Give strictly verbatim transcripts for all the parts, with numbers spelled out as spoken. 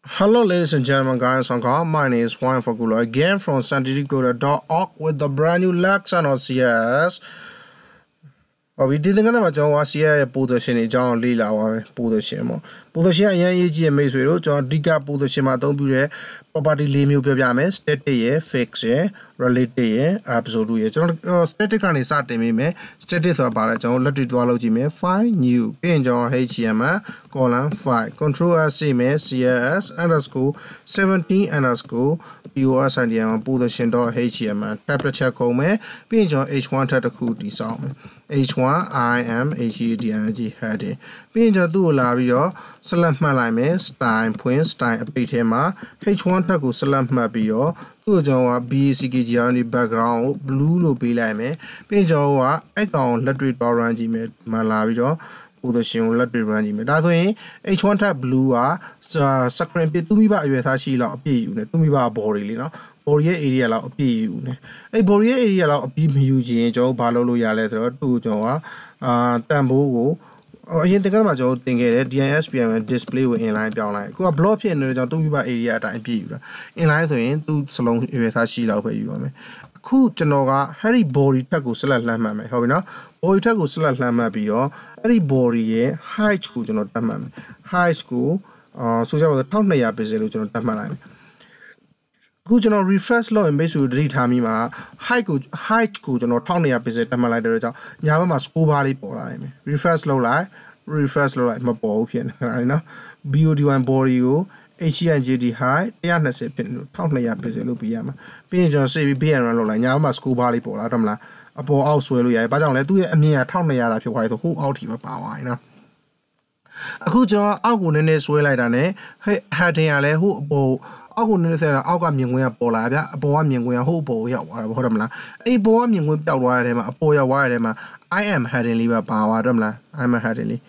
Hello ladies and gentlemen, guys and girls, my name is Juan Faculo again from santiago dot org with the brand new lesson on C S. We did the game of C S position in John Lila or position. Position Yan May John Diga position Matombu property limu Piames, state fix relate absolute static and satime me, status about John Latituology me, find new pin John H M A column five control C M A C S underscore seventeen underscore P O S and the position dot H M A temperature come pin John H one tataku disarm. H one I am H E D N G heading. Being a do lavio, salam malame, stein, point, stein, a bit hema, H one taku salam mabio, two joa, B C G on the background, blue bilame, being joa, account, let read orange malavio, position, let read range. That way, H one tap blue are, sacred bit to me by with a shilla, P unit, to me by body, Boria area la P U. A Boria area la P U G, Joe Baloya letter, two Joa, uh, Tambo. Oh, you think about your thing here, D S P M display with inline down line. Go a block in the Tuba area time P U. Inline to in two salon with a sheet over you. Cool to know Harry Bori Taco Salat Lama, how now? Boy Taco Salat Lama be your Harry Bori, high school, to not Tamam. High school, uh, so there was a town layer busy to not Tamaline. Good general refresh law and basically read Hamima, high good, high good, or town layer busy Tamalada, Yavama school body polar. Refresh low light, refresh low like my ball can, I know. B U D one Borio, H E N G D high, Yana say pin, town layer busy Lupiama. Being John say be and low like Yavama school body polar, Damla, a ball also, but only do a mere town layer if you white who out of power, I know. A good job, I wouldn't as well like that, eh? Had a who bow. I wouldn't say I'll come in with Pola, a boy in with a hobo, Hodamla, a boy in with Belwire, a boy a wire. I am Hadley Power Damla, I'm a Hadley.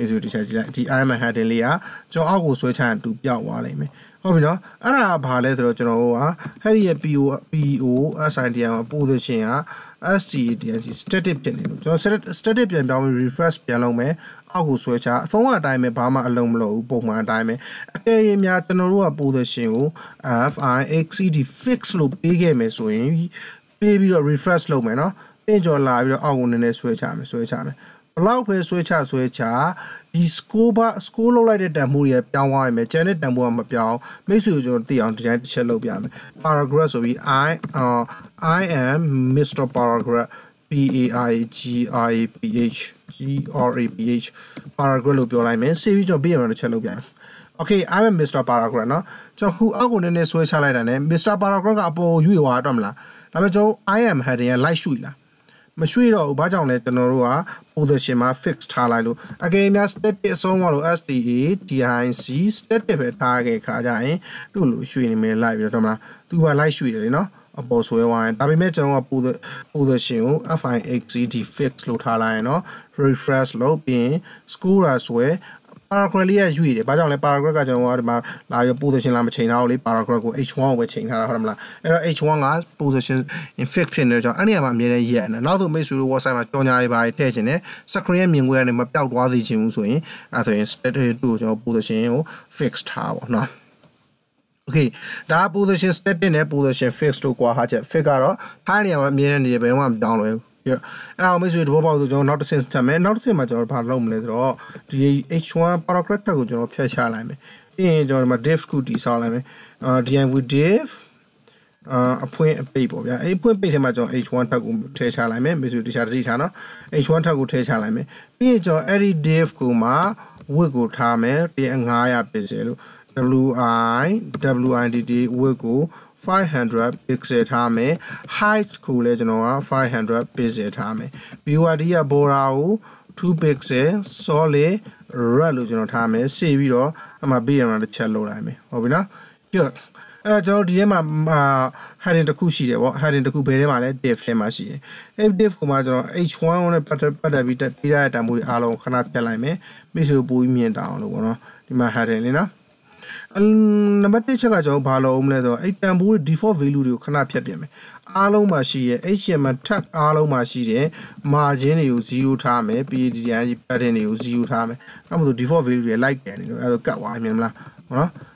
The I'm a Hadley, so I will switch hand to Yawale me. Oh, you know, and I'll palette Roger, Harry P O, as I dear, position, as the static pin. So static pin down refresh piano me. I will switch out. So what I may Bama alone low, Boma dime. A Yatanua position, F I X E D fix loop big game swing. Baby refresh low manner. Enjoy live I want in a switch arm, switch arm. Allow pay switch out, switch out. The school bar, school lighted Damuria, Yawa, me, Janet Damuama Piao, makes you your tea on the shallow biam. Paragraph of I, uh, I am Mister Paragraph. P A I G I P H G R A P H Paragraph of your man, save your beer on the cello. Okay, I'm a Mister Paragraph now. So who are going to switch a light and Mister Paragraph upon you are Domla. Namajo, I am heading a light shuila. Mashuiro, Bajon let the Norua, Udashima fixed Halalu. Again, as that is someone as the A, T I C, state target Kajai, to shooting me live your Domla, to a light shuila, you know. A boss way wine. I imagine a pull the shoe, I find X E T fix low talino, refresh low being, school as way. Paragraph as you but only paragraph I don't want about like a position lamb chain only paragraph H one with chain Haramla. H one as position in fiction or any of them yet. Now to make sure was I'm a Tonya by taking it, Sacramian wearing my belt while the gym swing, I think instead to your position fixed tower. No. Okay, that position step in a position fixed to Quahaja figure out tiny of a million one down. Yeah, and I'll miss you about the not the system and not so much or parlom letter or the H one paragraph to your Piachalame. In your my drift could desalame, uh, the end with Dave, uh, a point of paper. Yeah, a point paper much on H one tagu Techalame, Miss Richana, H one tagu Techalame. Be your Eddie Dave Kuma, Wiggle Tame, the Angaya Pizzero. W I W I D D Wiggle five hundred pixel time high school legend five hundred pixel time Biwadia Borao two pixel solid relution time see video I'm a beer on the cello lime Obina good uh Jodima had in the Kushi had in the Kubere Dave Hemashi if Dave Kumajo H one on a better better with the Pira Tamu Alo cannot tell me Miss Boy down the one the Maharelina. Number two, I go Palo Omledo, eight tambour default value cannot pep me. Alo Mashi, H M attack Alo Mashi, margin you zero time, P D I pattern you zero time. I'm to default value like that, you know, I got one.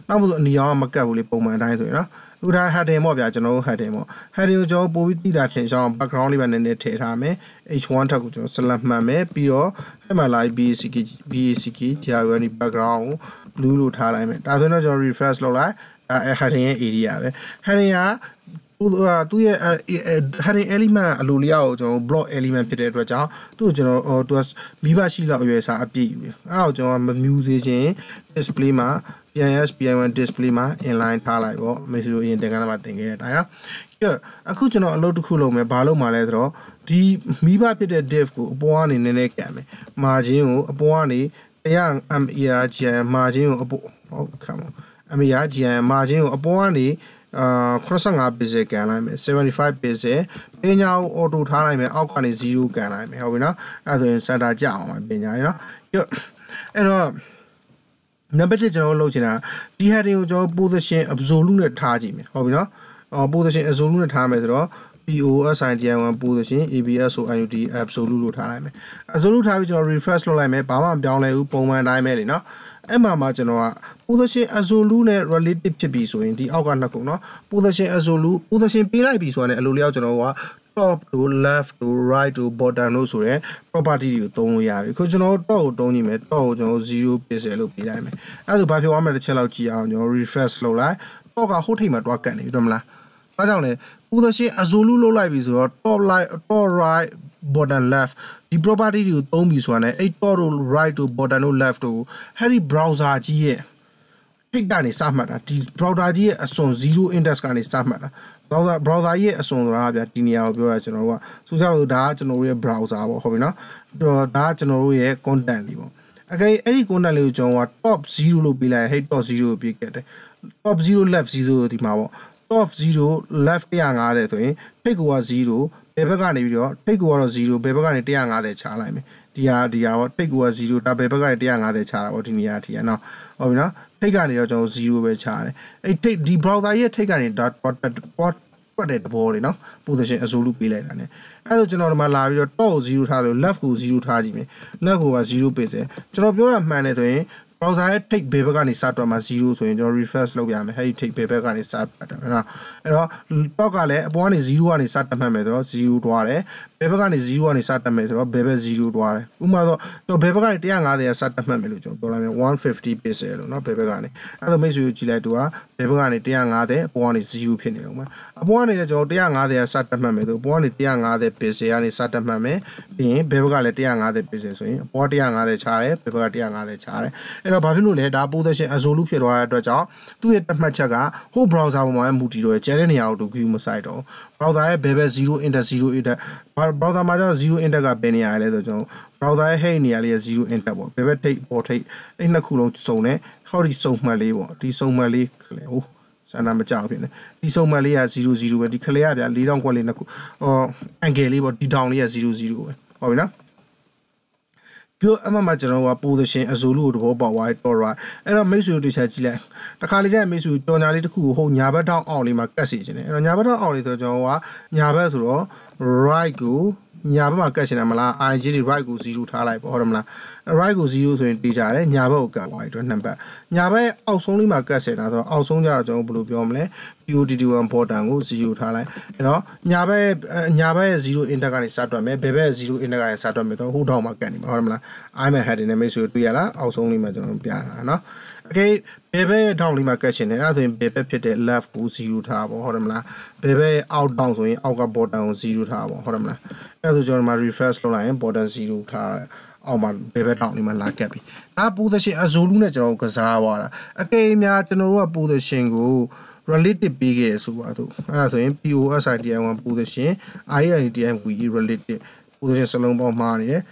နောက်မို့အနီရောင်ကမကတ်ဘူးလေပုံမှန်အတိုင်းဆိုရင်နော်အခုဒါ heading ပေါ့ဗျာကျွန်တော်တို့ heading ပေါ့ heading ကိုကျွန်တော်ပို့ပြီးတိတာထင်ရှားအောင် background လေးပဲနည်းနည်းထည့်ထားမယ် H one ထပ်ကိုကျွန်တော် select မှတ်မယ်ပြီးတော့အဲ့မှာလိုက် BACK BACK ကြာရတဲ့ background ကို blue လို့ထားလိုက်မယ်ဒါဆိုရင်တော့ကျွန်တော် refresh လုပ်လိုက်အဲ heading ရဲ့ area ပဲ heading ကသူ့ရဲ့ heading element အလိုလျောက်ကိုကျွန်တော် block element ဖြစ်တဲ့အတွက်ကြောင့်သူ့ကိုကျွန်တော်ဟိုသူကမိဘရှိလောက်အရွယ်စားအပြည့်ယူတယ်အဲ့ဒါကိုကျွန်တော်မမြူးစေခြင်း display မှာ P I S P I one display မှာ inline ထားလိုက်ပေါ့မေဆီလိုရင်တင်ကန်းမှာတင်ခဲ့တဲ့အတိုင်းနော်အခုကျွန်တော်အလုပ်တစ်ခုလုပ်မယ်ဘာလုပ်မှာလဲဆိုတော့ဒီမိဘဖြစ်တဲ့ div ကိုအပေါ်ကနေနည်းနည်းကန်မယ် margin ကိုအပေါ်ကနေone hundred M E R G I margin ကိုအပေါ်ဟုတ်ခံပါ M E R G I margin ကိုအပေါ်ကနေအာforty-five pixel ကန်လိုက်မယ်seventy-five pixel ပညာကို auto ထားလိုက်မယ်အောက်ကနေzero ကန်လိုက်မယ်ဟုတ်ပြီနော်အဲ့ဒါဆိုရင် center ကြအောင်ပါပညာရေနော်အဲ့တော့နံပါတ်oneကျွန်တော်လုပ်ချင်တာဒီ heading ကိုကျွန်တော် position absolute နဲ့ထားကြည့်မယ်ဟုတ်ပြီနော်အော် position absolute နဲ့ထားမယ်ဆိုတော့ P O S I D I one position A B S O I U D absolute လို့ထားလိုက်မယ် absolute ထားပြီးကျွန်တော် refresh လုပ်လိုက်မယ်ဘာမှမပြောင်းလဲဘူးပုံမှန်တိုင်းပဲလေနော်အဲ့မှာမှကျွန်တော်က position absolute နဲ့ relative ဖြစ်ပြီဆိုရင်ဒီအောက်ကနှစ်ခုနော် position absolute position ပေးလိုက်ပြီဆိုရင်အလိုလျောက်ကျွန်တော်က top to left to right to bottom လို့ဆိုရဲ property တွေကိုသုံးလို့ရပြီခုကျွန်တော် top ကိုသုံးကြည့်မယ် top ကိုကျွန်တော်zero pixel လို့ပေးလိုက်မယ်အဲ့ဒါဆိုဘာဖြစ်သွားမလဲတစ်ချက်လောက်ကြည့်အောင်ကျွန်တော် refresh လုပ်လိုက် top ကဟိုထိပ်မှာတွားကတ်နေပြီတော့မလားဒါကြောင့်လေ position absolute လုပ်လိုက်ပြီဆိုတော့ top right top right bottom left ဒီ property တွေကိုသုံးပြီဆိုတာ ਨੇ အဲ့ top တို့ right တို့ bottom တို့ left တို့အဲ့ဒီ browser ကြီးရဲ့ထိပ်ကနေစမှတ်တာဒီ browser ကြီးရဲ့အစွန် zero index ကနေစမှတ်တာ browser browser ရဲ့အစွန်ဆိုတာဗျာဒီနေရာကိုပြောတာကျွန်တော်တို့ကဆိုကြလို့ဒါကကျွန်တော်တို့ရဲ့ browser ပေါ့ဟုတ်ပြီနော်ဒါကကျွန်တော်တို့ရဲ့ content လေးပေါ့အကယ်အဲ့ဒီ content လေးကိုကျွန်တော်က top zero လို့ပေးလိုက် hey top zero ကိုပေးခဲ့တယ် top zero left zero ဒီမှာပေါ့ top zero left one fiftyဆိုရင်ထိပ်ကzero ဘယ်ဘက်ကနေပြီးတော့ထိပ်ကတော့ zero ဘယ်ဘက်ကနေone fiftyချလိုက်မယ်ဒီဟာဒီဟာပေါ့ထိပ်ကzero ဒါဘယ်ဘက်ကနေone fiftyချတာပေါ့ဒီနေရာထိရနော်ဟုတ်ပြီနော်ထိပ်ကနေတော့ကျွန်တော်zeroပဲချတယ်အဲ့ထိပ်ဒီ browser ရဲ့ထိပ်ကနေ dot dot dot ပတ်တဲ့သဘောလေးနော် position absolute ပေးလိုက်တာ ਨੇ အဲ့ဒါကျွန်တော်ဒီမှာလာပြီးတော့ top ကိုzeroထားလို့ left ကိုzeroထားကြည့်မယ် left ကိုကzero ပေးစေကျွန်တော်ပြောတာမှန်တယ်ဆိုရင် browser ရဲ့ထိပ်ဘယ်ဘက်ကနေစတွက်မှာzeroဆိုရင်ကျွန်တော် refresh လုပ်ပြမယ်အဲ့ဒီထိပ်ဘယ်ဘက်ကနေစတွက်တာနော်အဲ့တော့ top ကလည်းအပေါ်ကနေzeroကနေစတွက်မှတ်မယ်ဆိုတော့zeroတွားတယ်ဘယ်ဘက်ကနေzeroကနေစတွက်မယ်ဆိုတော့ဘယ်ဘက်zeroတွားတယ်ဥပမာဆိုတော့ဘယ်ဘက်ကနေone fiftyကစတွက်မှတ်မယ်လို့ကျွန်တော်ပြောလိုက်မယ်one fifty pixel လို့နော်ဘယ်ဘက်ကနေအဲ့တော့မိတ်ဆွေကိုကြည့်လိုက်သူကဘယ်ဘက်ကနေone fiftyအပေါ်ကနေzeroဖြစ်နေတော့မှာအပေါ်ကနေလည်းကျွန်တော်one fiftyကစတွက်မှတ်မယ်ဆိုအပေါ်ကနေone fifty pixel ကနေစတွက်မှတ်မယ်ပြီးရင်ဘယ်ဘက်ကလည်းone fifty pixel ဆိုရင်အပေါ်one fiftyချတယ်ဘယ်ဘက်ကone fiftyချတယ်အဲ့တော့ဘာဖြစ်လို့လဲဒါ position absolute ဖြစ်သွားတဲ့အတွက်ကြောင့်သူ့ရဲ့တတ်မှတ်ချက်ကဟို browser ပေါ်မှာမူတည်တော့ကျန်တဲ့နေရာကိုသူ view မဆိုင်တော့ browser ရဲ့ဘယ်ဘက်zero index zero index browser မှာကျတော့zero index ကဘယ်နေရာလဲဆိုတော့ကျွန်တော် browser ရဲ့ head နေရာလေးရဲ့zero index ပေါ့ဘယ်ဘက်ထိပ်ပေါ်ထိပ်အဲ့နှစ်ခုလုံးစုံတယ်ဟောဒီစုံမှတ်လေးပေါ့ဒီစုံမှတ်လေးလေဟိုစမ်းနာမကြောက်ဖြစ်နေဒီစုံမှတ်လေးကzero zeroပဲဒီခလေးကဗျာfour thousandခွက်လေးနှစ်ခုဟော angle လေးပေါ့ဒီတောင်လေးကzero zeroပဲဟုတ်ပြီနော်ပြောအမှမကျွန်တော်က position absolute ကိုတဘောပေါက်သွားတယ်တော်ရအဲ့တော့မိတ်ဆွေတို့တစ်ချက်ကြည့်လိုက်တခါလေးကျရင်မိတ်ဆွေကြော်ညာလေးတစ်ခုကိုဟိုညာဘက်ထောင်းအောင်လေးမှာကတ်စီခြင်းတယ်အဲ့တော့ညာဘက်ထောင်းအောင်လေးဆိုကျွန်တော်ကညာဘက်ဆိုတော့ right ကိုညာဘက်မှာကတ်ချင်တယ်မလား I G ဒီ right ကိုzeroထားလိုက်ပေါ့ဟုတ်တယ်မလား right ကိုzeroဆိုရင်တေးကြတယ်ညာဘက်ကိုကတ်သွားပြီတော့နှစ်ဘက်ညာဘက်အောက်ဆုံးလေးမှာကတ်ချင်တာဆိုတော့အောက်ဆုံးကျတော့ကျွန်တော်ဘယ်လိုပြောမလဲ P O D D one button ကိုzeroထားလိုက်အဲ့တော့ညာဘက်ညာဘက်ရဲ့zero index ကနေစတွက်မယ်ဘယ်ဘက်zero index ကနေစတွက်မယ်တော့ဟိုထောင်းမှာကတ်နေမှာဟုတ်တယ်မလား I'm a head နဲ့မိတ်ဆွေတွေ့ရလားအောက်ဆုံးလေးမှာကျွန်တော်ပြတာနော် okay ဘယ်ဘက်ထောင်းလေးမှာကတ်ချင်တယ်အဲ့ဒါဆိုရင်ဘယ်ဘက်ဖြစ်တဲ့ left ကိုzeroထားပါဟုတ်တယ်မလားဘယ်ဘက် out down ဆိုရင်အောက်က button ကိုzeroထားပါဟုတ်တယ်မလားအဲ့ဒါဆိုကျွန်တော်မှာ refresh လုပ်လိုက်ရင် button zero ထားအောက်မှာဘယ်ဘက်ထောင်းလေးမှာလာကတ်ပြီဒါ position absolute နဲ့ကျွန်တော်ကစားသွားတာအကယ်၍များကျွန်တော်တို့က position ကို relative ပေးခဲ့ရဆိုပါစို့အဲ့ဒါဆိုရင် P O S I D I one position I I D I one relative position စလုံးပေါင်းမှားနေတယ်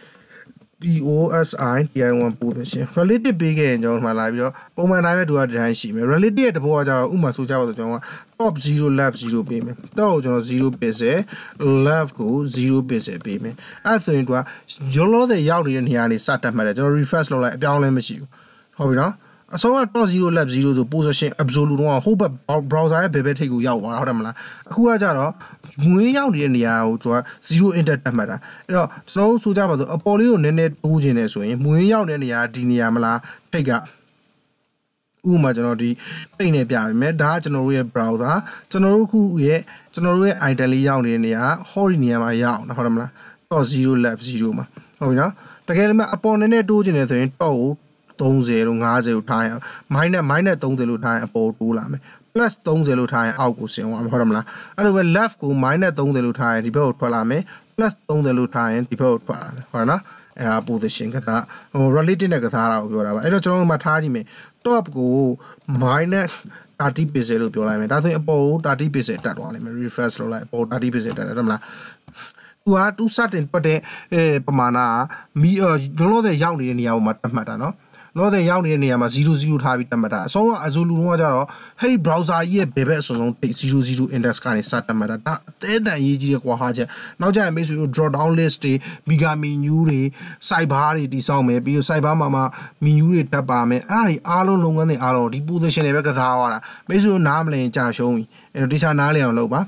P O S I D I one position relative ပေးခဲ့ရင်ကျွန်တော်မှလာပြီးတော့ပုံမှန်တိုင်းပဲသူကဒီတိုင်းရှိမယ် relative ရဲ့တဘောကကျတော့ဥမာဆိုကြပါဆိုကျွန်တော်က top zero left zero ပေးမယ် top ကိုကျွန်တော်zero pixel left ကိုzero pixel ပေးမယ်အဲ့ဆိုရင်သူကရောလောဆယ်ရောက်နေတဲ့နေရာကနေစတက်မှတ်တယ်ကျွန်တော် refresh လုပ်လိုက်အပြောင်းလဲမရှိဘူးဟုတ်ပြီနော်အဆုံးက top zero left zero ဆို position absolute တော့ဟိုဘက် browser ရဲ့ဘယ်ဘက်ထိပ်ကိုရောက်သွားတာဟုတ်တယ်မလားအခုကကြတော့ငွေရောက်နေတဲ့နေရာကိုသူကzero index တက်မှတ်တာအဲ့တော့ကျွန်တော်ဆိုကြပါစို့အပေါ်လေးကိုနည်းနည်းတိုးခြင်းနေဆိုရင်ငွေရောက်တဲ့နေရာဒီနေရာမလားထိပ်ကဥဥပမာကျွန်တော်ဒီပိတ်နေပြပြီမယ်ဒါကကျွန်တော်တို့ရဲ့ browser ကျွန်တော်တို့ခုရဲ့ကျွန်တော်တို့ရဲ့ item လေးရောက်နေတဲ့နေရာ hori နေရာမှာရအောင်နော်ဟုတ်တယ်မလား dot zero left zero မှာဟုတ်ပြီနော်တကယ်လို့အပေါ်နည်းနည်းတိုးချင်တယ်ဆိုရင် dot ကိုthirtyလို့fiftyလို့ထားရင် minus minus thirtyလို့ထားရင်အပေါ်တိုးလာမယ် plus thirtyလို့ထားရင်အောက်ကိုဆင်းသွားမှာဟုတ်တယ်မလားအဲ့လိုပဲ left ကို minus thirtyလို့ထားရင်ဒီဘက်ကိုထွက်လာမယ် plus thirtyလို့ထားရင်ဒီဘက်ကိုထွက်လာမယ်ဟုတ်နော်အဲ့ဒါ position ကစားဟို relative နဲ့ကစားတာကိုပြောတာပါအဲ့တော့ကျွန်တော်တို့မှထားကြည့်မယ် top ကို minus thirty pixel လို့ပြောလိုက်မယ်ဒါဆိုရင်အပေါ်ကိုthirty pixel တက်သွားလိမ့်မယ် refresh လုပ်လိုက်အပေါ်thirty pixel တက်တယ်ဟုတ်မလားသူကသူစတင်ပတ်တဲ့အဲပမာဏကမီလောလောဆယ်ရောက်နေတဲ့နေရာပေါ်မှာတတ်မှတ်တာနော်လောလောဆယ်ရောက်နေတဲ့နေရာမှာzero zeroထားပြီးတတ်မှတ်တာအဆုံးကအဇိုလူလုံးကကြတော့အဲ့ဒီ browser ကြီးရဲ့ဘယ်ဘက်အစုံဆုံးzero zero index ကနေစတတ်မှတ်တာဒါအသေးတန်ရေးကြီးတဲ့ကွာဟာချက်နောက်ကျရင်မိတ်ဆွေတို့ drop down list တွေ mega menu တွေ sidebar တွေတိစောက်မယ်ပြီးတော့ sidebar မှာမှာ menu တွေတက်ပါမယ်အဲ့ဒါတွေအားလုံးလုပ်ငန်းတွေအားလုံးဒီ position တွေပဲကစားသွားတာမိတ်ဆွေတို့နားမလည်ကြာရှုံးပြီအဲ့တော့တခြားနားလည်အောင်လုပ်ပါ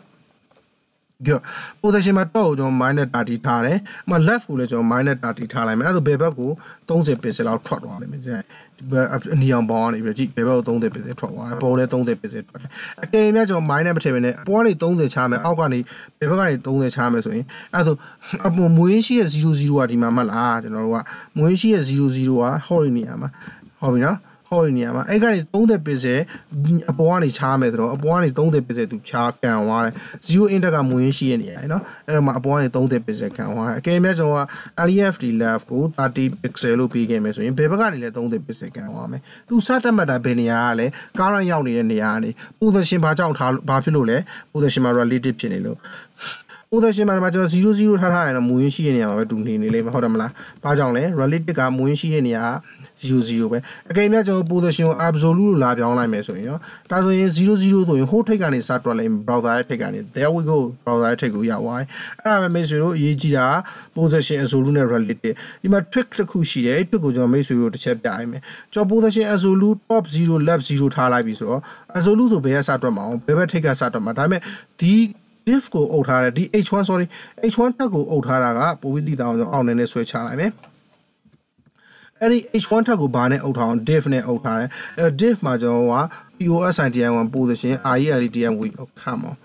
Good. Position မှာတော့ကျွန်တော် minus thirty ထားတယ်။အမ left ကိုလည်းကျွန်တော် minus thirty ထားလိုက်မယ်။အဲ့ဒါဆိုဘယ်ဘက်ကိုthirty pixel လောက်ထွက်သွားလိမ့်မယ်။ဒီအနီအောင်ပေါင်းကနေပြီးကြည့်ဘယ်ဘက်ကိုthirty pixel ထွက်သွားတယ်။ပေါ်လည်းthirty pixel ထွက်တယ်။အကယ်၍ကျွန်တော် minus မထည့်ဘဲနဲ့အပေါ်ကနေthirtyချမယ်။အောက်ကနေဘယ်ဘက်ကနေthirtyချမယ်ဆိုရင်အဲ့ဒါဆိုအပေါ်မွေးရှိရဲ့zero zeroကဒီမှာမှတ်လားကျွန်တော်တို့ကမွေးရှိရဲ့zero zeroက hori နေရာမှာဟုတ်ပြီနော်။ဟောဒီနေရာမှာအဲ့ကနေthirty pixelအပေါ်ကနေချားမယ်ဆိုတော့အပေါ်ကနေthirty pixel သူချားကန်သွားတယ်zero index ကမွေးရှိရနေရတယ်နော်အဲ့တော့မှအပေါ်ကနေthirty pixel ကန်သွားတယ်အကယ်၍ကျွန်တော်က left left ကိုthirty pixel လို့ပြီးခဲ့မယ်ဆိုရင်ဘယ်ဘက်ကနေလဲthirty pixel ကန်သွားမယ်သူစတတ်မှတ်တာဘယ်နေရာကလဲကားရန်ရောက်နေတဲ့နေရာကနေ position ဘာကြောင့်ထားဘာဖြစ်လို့လဲ position မှာ relative ဖြစ်နေလို့position မှာကျွန်တော်zero zeroထားထားရင်တော့မူရင်းရှိရနေရမှာပဲတူနေနေလိမ့်မယ်ဟုတ်တယ်မလားဘာကြောင့်လဲ relative ကမူရင်းရှိရနေရzero zeroပဲအကယ်၍ကျွန်တော် position ကို absolute လို့လာပြောင်းလိုက်မယ်ဆိုရင်ရောဒါဆိုရင်zero zeroဆိုရင်ဟိုထိတ်ကနေစတွက်လိုက် browser ရဲ့ထိတ်ကနေ there we go browser ရဲ့ထိတ်ကိုရောက်သွားတယ်အဲ့ဒါပဲမိတ်ဆွေတို့အရေးကြီးတာ position absolute နဲ့ relative ဒီမှာ trick တစ်ခုရှိတယ်အဲ့ trick ကိုကျွန်တော်မိတ်ဆွေတို့တစ်ချက်ပြရမယ်ကျွန်တော် position absolute top zero left zero ထားလိုက်ပြီဆိုတော့ absolute ဆိုဘယ်ကစတွက်မှာအောင်ဘယ်ဘက်ထိတ်ကစတွက်မှာဒါပေမဲ့ဒီ diff ကိုအုပ်ထားတယ်ဒီ h one sorry h one တက်ကိုအုပ်ထားတာကပိုပြီးတည်တောင်းကျွန်တော်အောက်နေနဲ့ဆွဲချလိုက်မယ်အဲ့ဒီ h one ထက်ကိုဘာနဲ့အုပ်ထားအောင် diff နဲ့အုပ်ထားတယ်အဲ diff မှာကျွန်တော်က position one position relativi ခန့်ပါ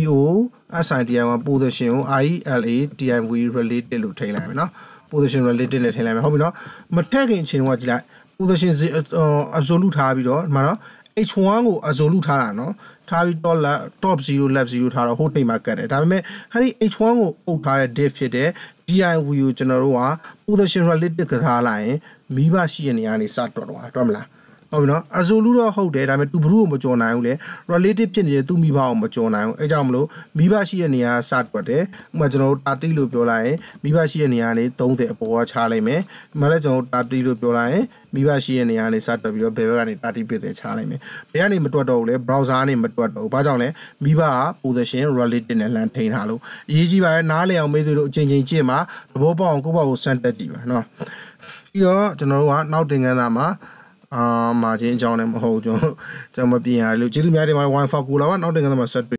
position one position ကို relativi related လို့ထိန်းလိုက်မယ်နော် position related နဲ့ထိန်းလိုက်မယ်ဟုတ်ပြီနော်မထက်ခင်အချိန်ကကြည့်လိုက် position absolute ထားပြီးတော့ဒီမှာနော် h one ကို absolute ထားတာနော်ထားပြီး top left top zero left zero ထားတော့ဟိုထိပ်မှာကတ်တယ်ဒါပေမဲ့အဲ့ဒီ h one ကိုအုပ်ထားတဲ့ diff ဖြစ်တဲ့ div ကိုကျွန်တော်တို့က position related ကစားလိုက်ရင်မိဘရှိတဲ့နေရာနေစတွက်တော့တွက်မလားဟုတ်ပြီနော် absolute တော့ဟုတ်တယ်ဒါပေမဲ့ तू ဘလို့မကြော်နိုင်ဘူးလေ relative ဖြစ်နေတဲ့ तू မိဘအောင်မကြော်နိုင်ဘူးအဲကြောင့်မလို့မိဘရှိတဲ့နေရာစတွက်တယ်ဥပမာကျွန်တော်တို့thirtyလို့ပြောလိုက်ရင်မိဘရှိတဲ့နေရာနေthirtyအပေါ်ကချလိုက်မယ်ဒီမှာလည်းကျွန်တော်တို့thirtyလို့ပြောလိုက်ရင်မိဘရှိတဲ့နေရာနေစတွက်ပြီးတော့ဘယ်ဘက်ကနေthirty pixelချလိုက်မယ်ဘယ်ကနေမတွက်တော့ဘူးလေ browser ကနေမတွက်တော့ဘူးဘာကြောင့်လဲမိဘက position relative နဲ့လှမ်းထိန်းထားလို့အရေးကြီးပါရဲ့နားလည်အောင်မေးလို့အချိန်ချင်းကြည့်မှာသဘောပေါက်အောင်ကိုယ့်ဘောက်ကိုစမ်းတက်ကြည့်ပါနော်ပြီးတော့ကျွန်တော်တို့ကနောက်တင်ခန်းသားမှာအာမာချင်းအကြောင်းလည်းမဟုတ်ကျွန်တော်ကျွန်တော်မပြင်ရလို့ကျေးဇူးများတင်ပါတယ် wifi ကိုလာပါနောက်တင်ခန်းသားမှာဆက်